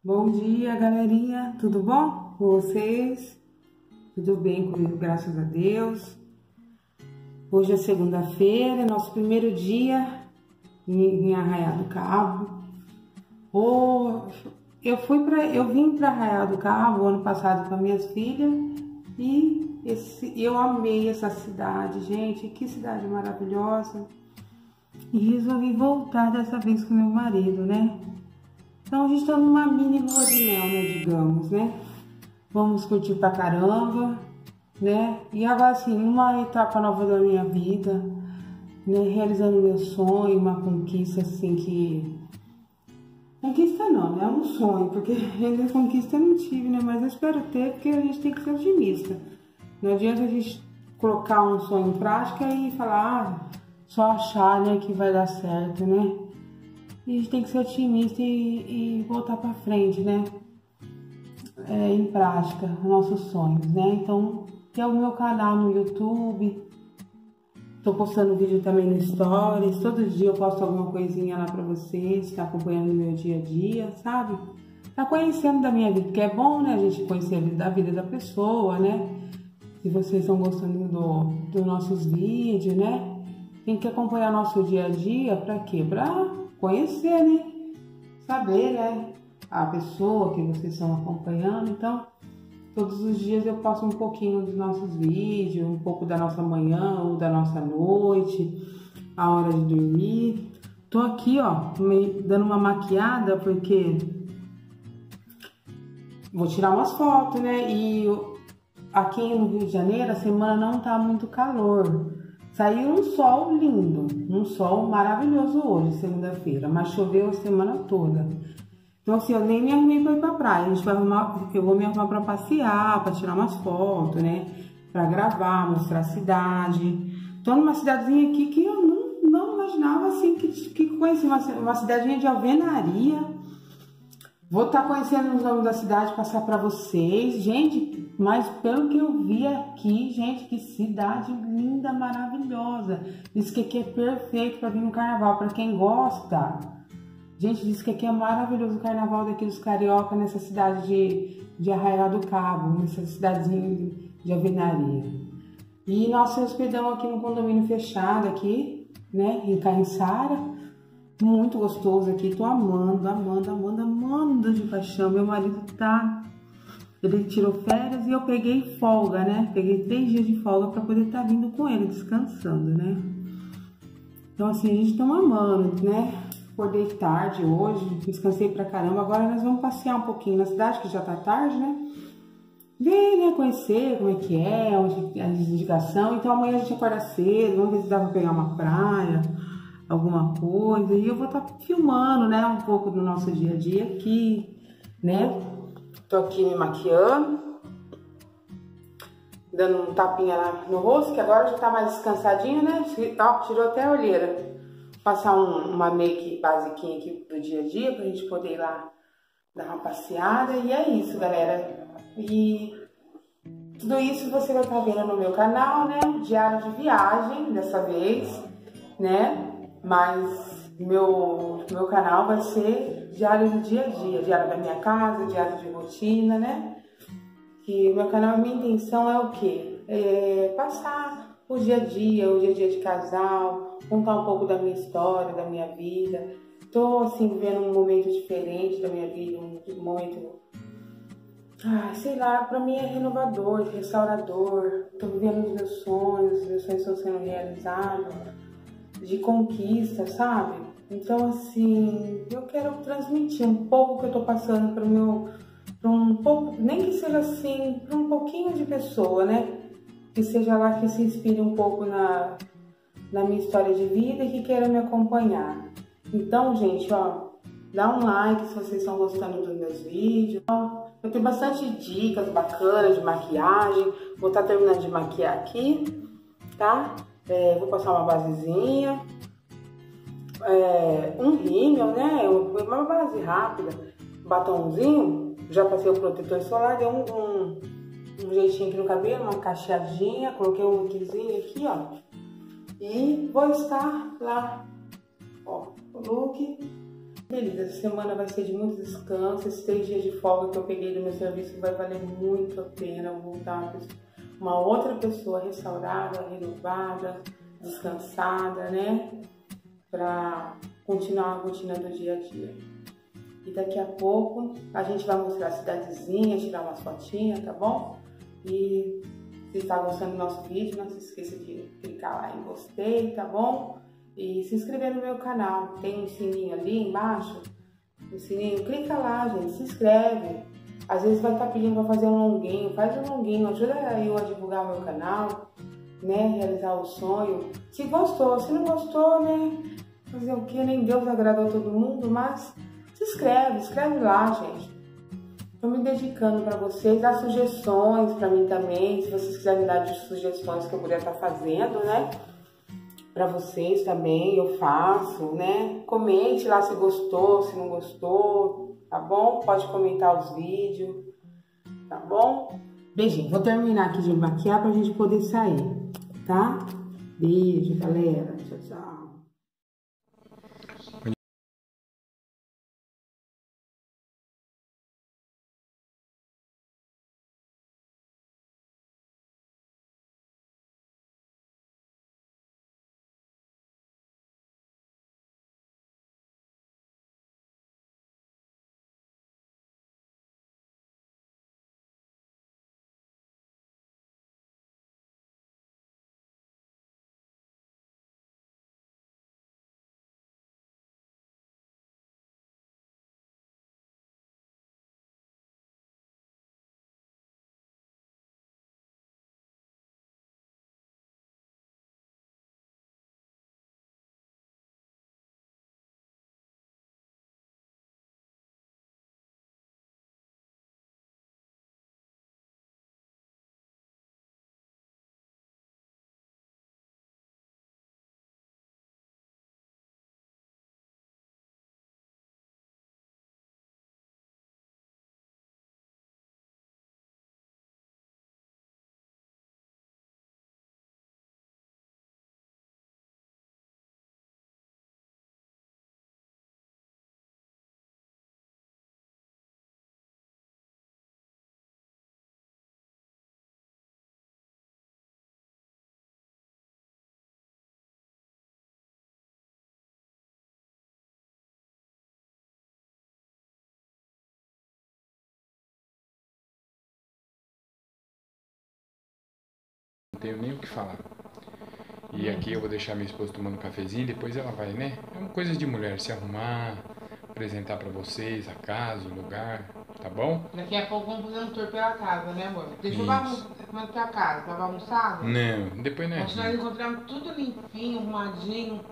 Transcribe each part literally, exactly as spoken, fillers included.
Bom dia, galerinha, tudo bom com vocês? Tudo bem comigo, graças a Deus. Hoje é segunda-feira, nosso primeiro dia em Arraial do Cabo. Oh, eu fui para, eu vim para Arraial do Cabo ano passado com as minhas filhas e esse, eu amei essa cidade, gente, que cidade maravilhosa. E resolvi voltar dessa vez com meu marido, né? Então a gente tá numa mini lua de mel, né, digamos, né? Vamos curtir pra caramba, né? E agora assim, numa etapa nova da minha vida, né, realizando meu sonho, uma conquista assim que... Conquista não, né? É um sonho, porque ainda conquista eu não tive, né? Mas eu espero ter, porque a gente tem que ser otimista. Não adianta a gente colocar um sonho em prática e falar, ah, só achar, né, que vai dar certo, né? E a gente tem que ser otimista e, e voltar para frente, né? É, em prática, nossos sonhos, né? Então, tem o meu canal no YouTube. Tô postando vídeo também no Stories. Todo dia eu posto alguma coisinha lá para vocês, tá acompanhando o meu dia a dia, sabe? Tá conhecendo da minha vida, porque é bom, né? A gente conhecer da vida da pessoa, né? Se vocês estão gostando do, dos nossos vídeos, né? Tem que acompanhar nosso dia a dia, para quê? Pra conhecer, né? Saber, né? A pessoa que vocês estão acompanhando. Então, todos os dias eu posto um pouquinho dos nossos vídeos, um pouco da nossa manhã ou da nossa noite, a hora de dormir. Tô aqui, ó, meio dando uma maquiada, porque vou tirar umas fotos, né? E aqui no Rio de Janeiro, a semana não tá muito calor. Saiu um sol lindo, um sol maravilhoso hoje, segunda-feira, mas choveu a semana toda. Então assim, eu nem me arrumei para ir pra praia, a gente vai arrumar, eu vou me arrumar para passear, para tirar umas fotos, né? Para gravar, mostrar a cidade. Tô numa cidadezinha aqui que eu não, não imaginava assim, que, que conheci uma, uma cidadezinha de alvenaria. Vou estar conhecendo os nomes da cidade, passar para vocês. Gente, mas pelo que eu vi aqui, gente, que cidade linda, maravilhosa. Diz que aqui é perfeito para vir no carnaval, para quem gosta. Gente, diz que aqui é maravilhoso o carnaval daqueles carioca nessa cidade de, de Arraial do Cabo, nessa cidadezinha de alvenaria. E nós se hospedamos aqui no condomínio fechado aqui, né, em Caiçara. Muito gostoso aqui, tô amando, amando, amando, amando de paixão. Meu marido tá, ele tirou férias e eu peguei folga, né? Peguei três dias de folga para poder estar tá vindo com ele, descansando, né? Então assim, a gente tá amando, né? Acordei tarde hoje, descansei pra caramba. Agora nós vamos passear um pouquinho na cidade, que já tá tarde, né? Ver, né? Conhecer como é que é, onde a indicação. Então amanhã a gente acorda cedo, vamos ver se dá pra pegar uma praia, alguma coisa, e eu vou estar tá filmando, né, um pouco do nosso dia a dia aqui, né? Tô aqui me maquiando, dando um tapinha lá no rosto, que agora já tá mais descansadinho, né? Ó, tirou até a olheira. Passar um, uma make basiquinha aqui do dia a dia, pra gente poder ir lá dar uma passeada, e é isso, galera. E tudo isso você vai estar tá vendo no meu canal, né? Diário de viagem, dessa vez, né? Mas meu, meu canal vai ser diário do dia a dia, diário da minha casa, diário de rotina, né? Que meu canal, a minha intenção é o quê? É passar o dia a dia, o dia a dia de casal, contar um pouco da minha história, da minha vida. Tô, assim, vivendo um momento diferente da minha vida, um momento... Ah, sei lá, pra mim é renovador, restaurador. Tô vivendo os meus sonhos, meus sonhos estão sendo realizados, de conquista, sabe? Então, assim, eu quero transmitir um pouco que eu tô passando para o meu, para um pouco, nem que seja assim, para um pouquinho de pessoa, né? Que seja lá que se inspire um pouco na, na minha história de vida e que queira me acompanhar. Então, gente, ó, dá um like se vocês estão gostando dos meus vídeos. Eu tenho bastante dicas bacanas de maquiagem. Vou estar terminando de maquiar aqui, tá? É, vou passar uma basezinha, é, um rímel, né? Uma base rápida, batomzinho. Já passei o protetor solar, dei um, um, um jeitinho aqui no cabelo, uma cacheadinha, coloquei um lookzinho aqui, ó. E vou estar lá, ó, o look Querida, essa semana vai ser de muito descanso. Esses três dias de folga que eu peguei do meu serviço vai valer muito a pena voltar uma outra pessoa restaurada, renovada, descansada, né? Para continuar a rotina do dia a dia. E daqui a pouco a gente vai mostrar a cidadezinha, tirar umas fotinhas, tá bom? E se está gostando do nosso vídeo, não se esqueça de clicar lá em gostei, tá bom? E se inscrever no meu canal. Tem um sininho ali embaixo, o sininho, clica lá, gente, se inscreve. Às vezes vai estar pedindo para fazer um longuinho, faz um longuinho, ajuda eu a divulgar o meu canal, né? Realizar o sonho. Se gostou, se não gostou, né? Fazer o que? Nem Deus agradou todo mundo, mas se inscreve, escreve lá, gente. Estou me dedicando para vocês, dar sugestões para mim também, se vocês quiserem dar de sugestões que eu puder estar fazendo, né? Para vocês também, eu faço, né? Comente lá se gostou, se não gostou, tá bom? Pode comentar os vídeos, tá bom? Beijinho. Vou terminar aqui de maquiar pra gente poder sair, tá? Beijo, galera. Tchau, tchau. Não tenho nem o que falar. E aqui eu vou deixar minha esposa tomando um cafezinho, depois ela vai, né? É uma coisa de mulher, se arrumar, apresentar pra vocês a casa, o lugar, tá bom? Daqui a pouco vamos fazer um tour pela casa, né, amor? Deixa eu ver pra casa, tava almoçado? Não, depois não é. Nós nós encontramos tudo limpinho, arrumadinho.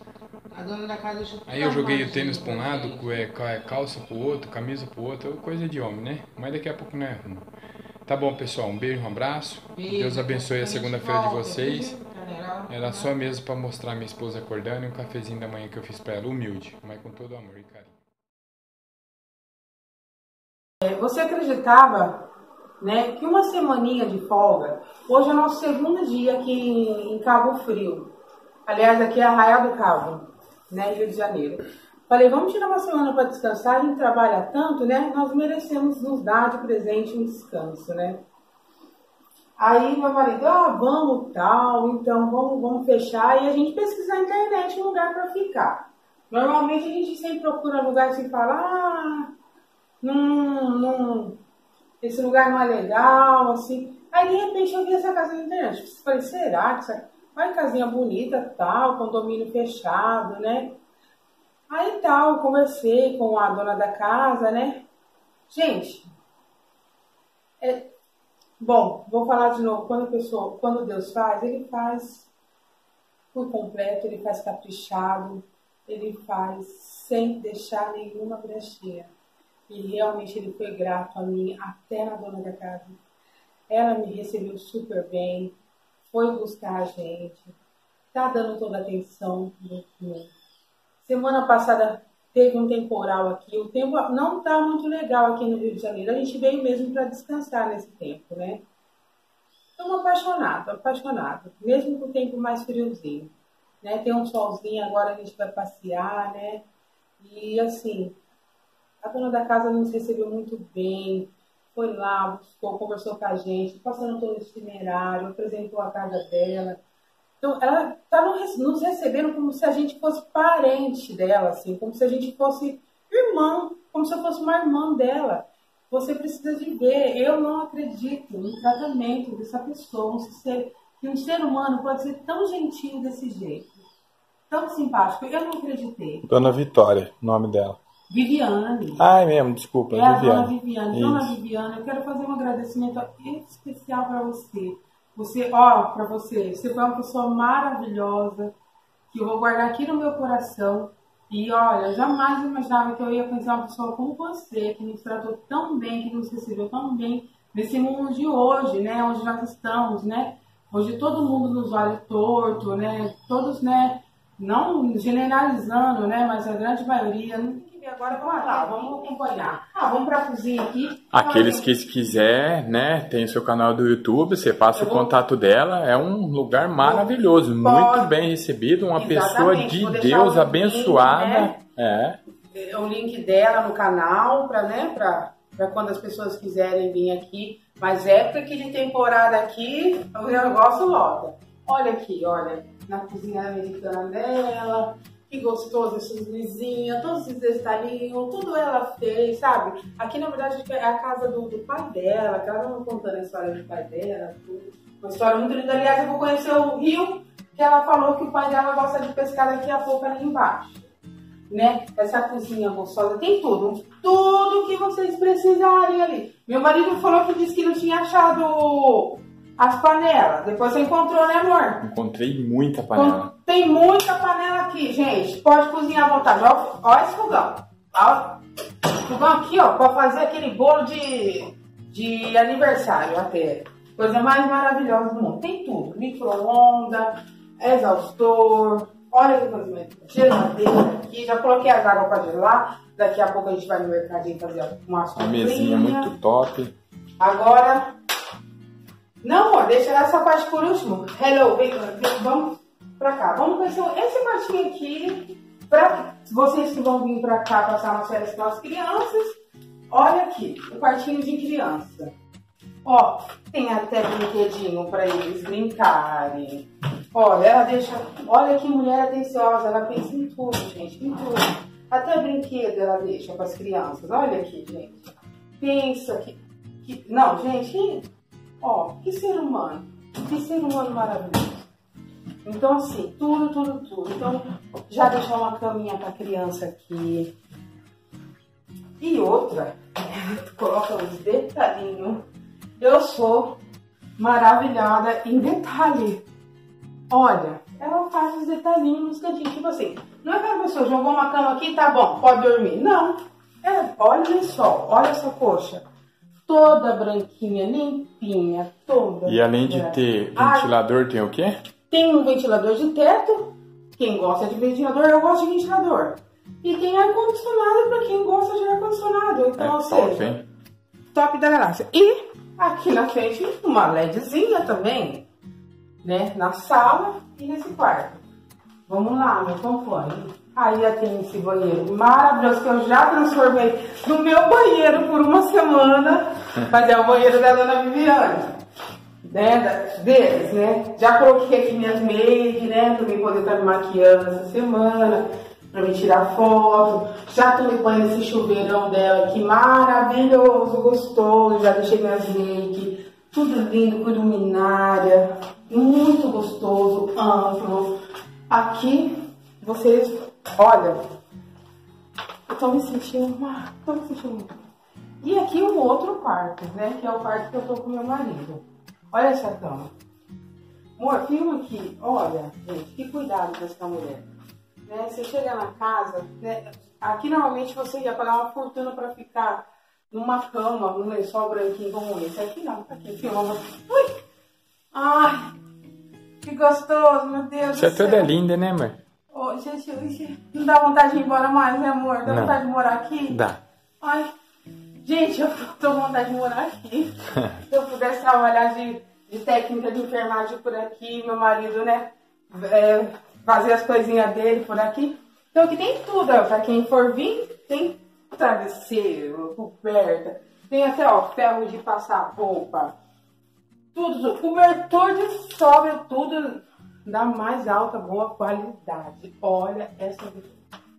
A dona da casa deixou tudo Aí eu joguei o arrumadinho tênis pra um pra lado, gente. é, calça pro outro, camisa pro outro, coisa de homem, né? Mas daqui a pouco não é ruim. Tá bom, pessoal, um beijo, um abraço. Beijo, Deus abençoe a segunda-feira de volta, vocês. viu, galera? Era só mesmo pra mostrar minha esposa acordando e um cafezinho da manhã que eu fiz pra ela, humilde, mas com todo amor e carinho. É, você acreditava, né, que uma semaninha de folga, hoje é o nosso segundo dia aqui em Cabo Frio. Aliás, aqui é Arraial do Cabo, né, Rio de Janeiro. Falei, vamos tirar uma semana para descansar, a gente trabalha tanto, né? Nós merecemos nos dar de presente um descanso, né? Aí meu marido, ah, vamos tal, então vamos, vamos fechar. E a gente pesquisa na internet um lugar para ficar. Normalmente a gente sempre procura lugar assim e fala, ah, não, não, esse lugar não é legal, assim. Aí de repente eu vi essa casa na internet. Falei, será que essa... Olha, casinha bonita, tal, condomínio fechado, né? Aí tal, conversei com a dona da casa, né? Gente, é, bom, vou falar de novo. Quando a pessoa, quando Deus faz, Ele faz por completo, Ele faz caprichado, Ele faz sem deixar nenhuma brechinha. E realmente Ele foi grato a mim, até na dona da casa. Ela me recebeu super bem, foi buscar a gente, tá dando toda a atenção no mundo. Semana passada teve um temporal aqui, o tempo não tá muito legal aqui no Rio de Janeiro. A gente veio mesmo para descansar nesse tempo, né? Estamos apaixonados, apaixonados, mesmo com o tempo mais friozinho, né? Tem um solzinho, agora a gente vai passear, né? E assim, a dona da casa nos recebeu muito bem, foi lá, buscou, conversou com a gente, passando todo esse itinerário, apresentou a casa dela. Então, ela está nos recebendo como se a gente fosse parente dela, assim, como se a gente fosse irmão, como se eu fosse uma irmã dela. Você precisa de ver, eu não acredito no tratamento dessa pessoa, um ser, que um ser humano pode ser tão gentil desse jeito, tão simpático. Eu não acreditei. Dona Vitória, o nome dela. Viviane. Ah, é mesmo, desculpa, é Viviane. a Dona Viviane. Dona Viviane, eu quero fazer um agradecimento especial para você. Você, ó, para você, você foi uma pessoa maravilhosa, que eu vou guardar aqui no meu coração. E olha, jamais imaginava que eu ia conhecer uma pessoa como você, que nos tratou tão bem, que nos recebeu tão bem nesse mundo de hoje, né? Onde nós estamos, né? Hoje todo mundo nos olha torto, né? Todos, né? Não generalizando, né? Mas a grande maioria. Não... Agora vamos lá, vamos acompanhar. Ah, vamos para a cozinha aqui. Aqueles que quiser, né? Tem o seu canal do YouTube, você passa eu o vou... contato dela. É um lugar maravilhoso, Pode... muito bem recebido, uma Exatamente. pessoa de Deus abençoada. Link, né? É. O link dela no canal para, né? Para quando as pessoas quiserem vir aqui. Mas época que de temporada aqui, o negócio lota. Olha aqui, olha, na cozinha americana dela. Que gostoso esses vizinhos, todos esses detalhinhos, tudo ela fez, sabe? Aqui, na verdade, é a casa do, do pai dela, que ela não contando a história do pai dela, tudo. Uma história muito linda. Aliás, eu vou conhecer o rio, que ela falou que o pai dela gosta de pescar daqui a pouco ali embaixo. Né? Essa cozinha gostosa, tem tudo, tudo que vocês precisarem ali. Meu marido falou que disse que não tinha achado as panelas. Depois você encontrou, né, amor? Encontrei muita panela. Tem muita panela aqui, gente. Pode cozinhar à vontade. Olha, olha esse fogão. Olha. Fogão aqui, ó, para fazer aquele bolo de, de aniversário até. Coisa mais maravilhosa do mundo. Tem tudo. Micro-ondas, exaustor. Olha que coisa mais. Geladeira aqui. Já coloquei as águas para gelar. Daqui a pouco a gente vai no mercadinho fazer uma Uma mesinha muito top. Agora... Não, amor, deixa essa parte por último. Hello, vem, vem, vamos pra cá. Vamos conhecer esse quartinho aqui. Pra vocês que vão vir pra cá passar umas férias com as crianças. Olha aqui, o quartinho de criança. Ó, tem até brinquedinho pra eles brincarem. Olha, ela deixa... Olha que mulher atenciosa, ela pensa em tudo, gente, em tudo. Até brinquedo ela deixa pras crianças. Olha aqui, gente. Pensa que... que... Não, gente... Ó, que ser humano, que ser humano maravilhoso. Então, assim, tudo, tudo, tudo. Então, já deixou uma caminha pra criança aqui. E outra, coloca uns detalhinhos. Eu sou maravilhada em detalhe. Olha, ela faz os detalhinhos nos cantinhos, tipo assim. Não é que a pessoa jogou uma cama aqui, tá bom, pode dormir. Não. É, olha só, olha essa coxa. Toda branquinha, limpinha, toda. E além de ter ventilador, ah, tem o quê? Tem um ventilador de teto. Quem gosta de ventilador, eu gosto de ventilador. E tem ar-condicionado para quem gosta de ar-condicionado. Então, é ou top, seja, hein? Top da galáxia. E aqui na frente, uma LEDzinha também, né? Na sala e nesse quarto. Vamos lá, me acompanhe. Aí tem esse banheiro maravilhoso que eu já transformei no meu banheiro por uma semana. Mas é o banheiro da Dona Viviane, né? Deles, né? Já coloquei aqui minhas make, né? Pra mim poder estar me maquiando essa semana, pra me tirar foto. Já tomei banho nesse chuveirão dela aqui, maravilhoso, gostoso. Já deixei minhas make, tudo lindo, com luminária, muito gostoso, amplo. Aqui, vocês, olha, eu tô me sentindo, tô me sentindo muito. E aqui um outro quarto, né, que é o quarto que eu tô com meu marido. Olha essa cama. Amor, filma aqui, olha, gente, que cuidado dessa mulher. Né, você chega na casa, né, aqui normalmente você ia pagar uma fortuna pra ficar numa cama, num lençol branquinho como esse. Aqui não, aqui filma. Ui! Ai! Que gostoso, meu Deus Você do céu. é toda linda, né, mãe? Oh, gente, não dá vontade de ir embora mais, né, amor? Dá não. vontade de morar aqui? Dá. Ai, gente, eu tô com vontade de morar aqui. Se eu pudesse trabalhar de, de técnica de enfermagem por aqui, meu marido, né, é, fazer as coisinhas dele por aqui. Então aqui tem tudo, ó, pra quem for vir, tem travesseiro, coberta, tem até, ó, ferro de passar roupa, tudo, cobertor de sobra, tudo da mais alta, boa qualidade. Olha essa aqui.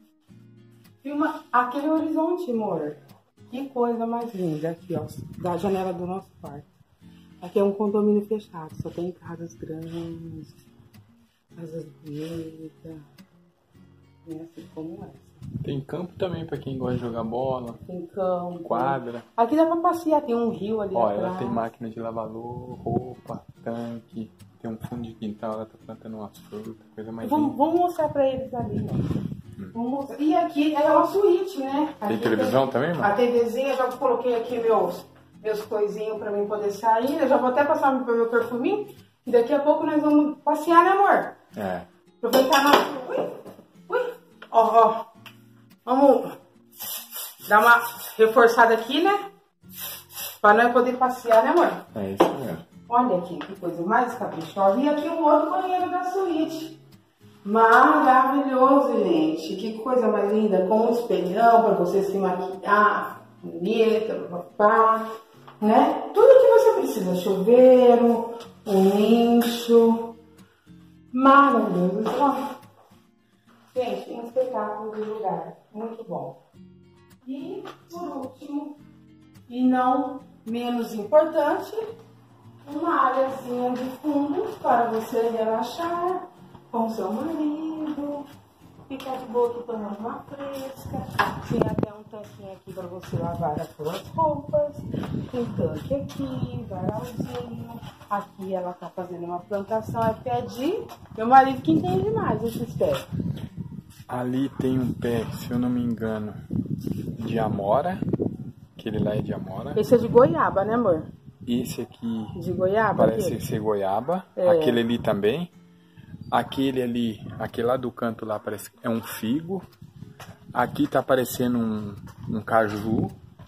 Filma aquele horizonte, amor. Que coisa mais linda aqui, ó, da janela do nosso quarto. Aqui é um condomínio fechado, só tem casas grandes, casas bonitas, né, assim como essa. Tem campo também pra quem gosta de jogar bola. Tem campo. Quadra. Aqui dá pra passear, tem um rio ali Ó, atrás. ela tem máquina de lavar roupa, tanque, tem um fundo de quintal, ela tá plantando umas frutas, coisa mais Vamos, linda. vamos mostrar pra eles ali, ó. Hum. Vamos mostrar. E aqui é uma suíte, né? Tem aqui televisão tem, também, mano? A TVzinha, já coloquei aqui meus, meus coisinhos pra mim poder sair. Eu já vou até passar meu, meu perfuminho. E daqui a pouco nós vamos passear, né, amor? É. Aproveitar nosso... Ui, ui. Ó, ó. Vamos dar uma reforçada aqui, né? Pra nós poder passear, né, amor? É isso mesmo. Olha aqui, que coisa mais caprichosa. E aqui o outro banheiro da suíte. Maravilhoso, gente. Que coisa mais linda. Com um espelhão pra você se maquiar. Bonita, papá. Né? Tudo que você precisa. Chuveiro, um nicho. Maravilhoso. Ó. Gente, um espetáculo de lugar. Muito bom. E, por último, e não menos importante, uma áreazinha de fundo para você relaxar com seu marido, ficar de boa aqui tomando uma fresca. Tem até um tanquinho aqui para você lavar as suas roupas. Tem tanque aqui, varalzinho. Aqui ela tá fazendo uma plantação, é pé de... Meu marido que entende mais esses pés. Ali tem um pé, se eu não me engano, de amora. Aquele lá é de amora. Esse é de goiaba, né, amor? Esse aqui de goiaba, parece aquele? ser goiaba. É. Aquele ali também. Aquele ali, aquele lá do canto lá parece é um figo. Aqui tá parecendo um, um caju,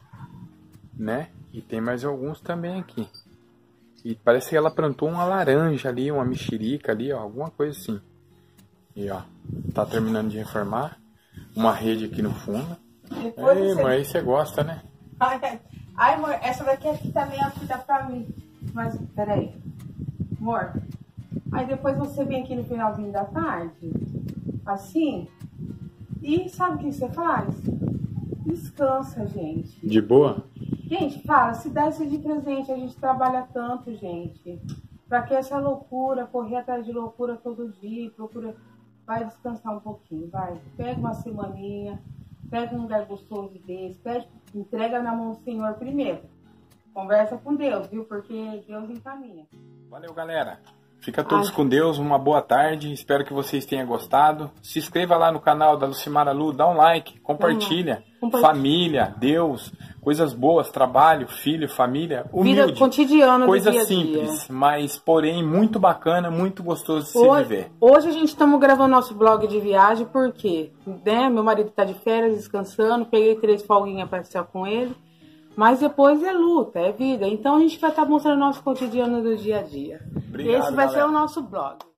né? E tem mais alguns também aqui. E parece que ela plantou uma laranja ali, uma mexerica ali, ó, alguma coisa assim. E ó, tá terminando de reformar. Uma rede aqui no fundo. Depois Ei, você... mas aí você gosta, né? Ai, ai, amor, essa daqui, aqui também é a fita pra mim. Mas, peraí. Amor, aí depois você vem aqui no finalzinho da tarde, assim, e sabe o que você faz? Descansa, gente. De boa? Gente, fala, se dá isso de presente, a gente trabalha tanto, gente. Pra que essa loucura, correr atrás de loucura todo dia, procura... Vai descansar um pouquinho, vai. Pega uma semaninha, pega um lugar gostoso desse, pede, entrega na mão do Senhor primeiro. Conversa com Deus, viu? Porque Deus encaminha. Valeu, galera. Fica todos Ai. com Deus, uma boa tarde. Espero que vocês tenham gostado. Se inscreva lá no canal da Lucimara Lu, dá um like, compartilha. Uhum. Compartilha. Família, Deus, coisas boas, trabalho, filho, família, humilde. Vida cotidiana, coisa do dia a simples, dia. Mas porém muito bacana, muito gostoso de se Hoje, viver. hoje a gente estamos gravando nosso blog de viagem, porque né, meu marido está de férias, descansando, peguei três folguinhas para passear com ele. Mas depois é luta, é vida. Então a gente vai estar mostrando o nosso cotidiano do dia a dia. Obrigado, Esse vai galera. ser o nosso blog.